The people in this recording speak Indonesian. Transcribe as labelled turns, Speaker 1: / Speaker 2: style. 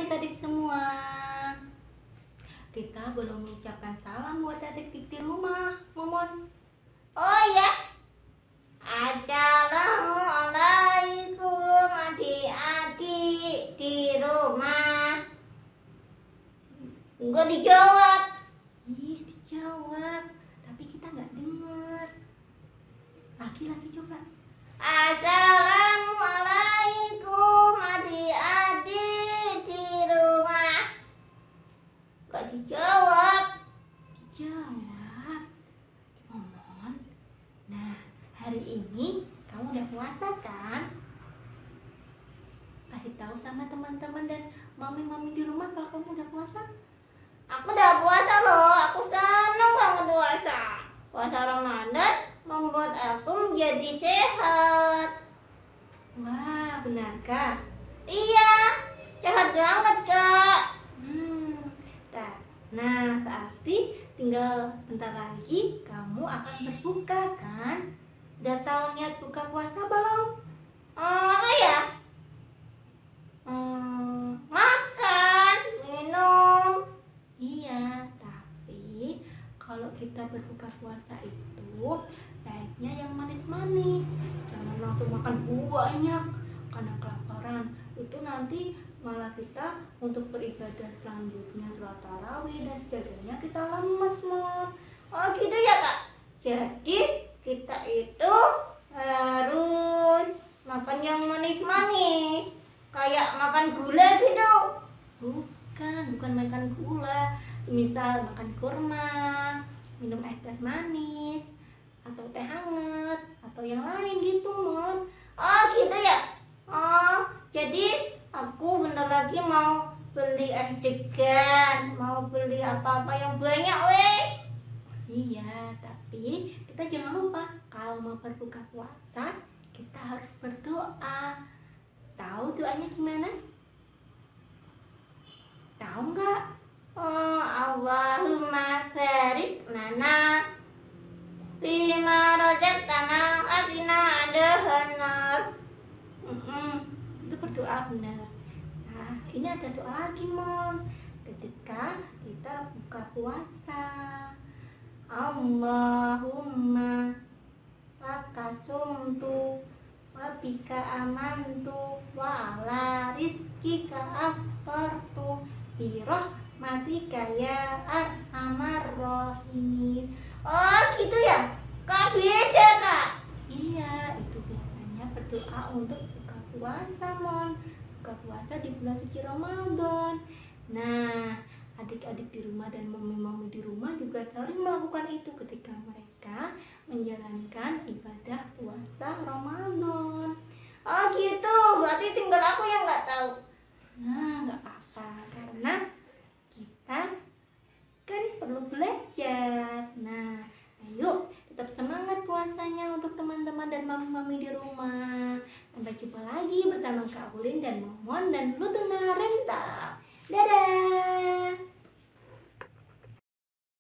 Speaker 1: adik-adik semua. Kita belum mengucapkan salam buat adik-adik di rumah, Momon.
Speaker 2: Oh ya, assalamualaikum adik-adik di rumah. Enggak dijawab.
Speaker 1: Ih, dijawab, tapi kita nggak dengar. Laki-laki coba.
Speaker 2: Assalamualaikum adik-adik di rumah. Enggak dijawab.
Speaker 1: Dijawab, Momon. Nah, hari ini kamu udah puasa kan? Kasih tahu sama teman-teman dan mami-mami di rumah kalau kamu udah puasa.
Speaker 2: Aku udah puasa loh, aku senang banget puasa. Puasa Ramadan membuat aku menjadi sehat.
Speaker 1: Wah, benarkah?
Speaker 2: Iya, sehat banget kak.
Speaker 1: Nah, berarti tinggal bentar lagi kamu akan berbuka kan? Udah tahu niat buka puasa belum?
Speaker 2: Apa ya? Makan, minum.
Speaker 1: Iya, tapi kalau kita berbuka puasa itu baiknya yang manis-manis. Jangan langsung makan banyak karena kelaparan. Itu nanti malah kita untuk beribadah selanjutnya sholat tarawih dan sebagainya kita lemes, Mom.
Speaker 2: Oh gitu ya kak. Jadi kita itu harus makan yang manis-manis, kayak makan gula gitu.
Speaker 1: Bukan makan gula. Misal makan kurma, minum es teh manis, atau teh hangat, atau yang lain gitu, Mom.
Speaker 2: Oh gitu ya. Oh, jadi aku bentar lagi mau beli es degan, mau beli apa-apa yang banyak weh.
Speaker 1: Iya, tapi kita jangan lupa kalau mau berbuka puasa kita harus berdoa. Tahu doanya gimana? Tahu nggak?
Speaker 2: Oh, Allahumma barik lana bima razaqtana wa qina adzabannar.
Speaker 1: Itu berdoa benar. Nah, ini ada doa lagi, Mon. Ketika kita buka puasa, Allahumma lakasumtu wa bika amantu wa ala rizkika aftartu bi rahmatika ya arhamar rahimin.
Speaker 2: Oh gitu ya. Kak beda kak.
Speaker 1: Iya, itu biasanya berdoa untuk buka puasa, Mon. Buka puasa di bulan suci Ramadan. Nah, adik-adik di rumah dan mami-mami di rumah juga sering melakukan itu ketika mereka menjalankan ibadah puasa Ramadan.
Speaker 2: Oh gitu, berarti tinggal aku yang nggak tahu.
Speaker 1: Nah, nggak apa-apa karena kita kan perlu belajar. Nah, ayo tetap semangat puasanya untuk teman-teman dan mami-mami di rumah. Sampai jumpa lagi bersama Kak Ulin dan Momon dan Lutuna Renta. Dadah!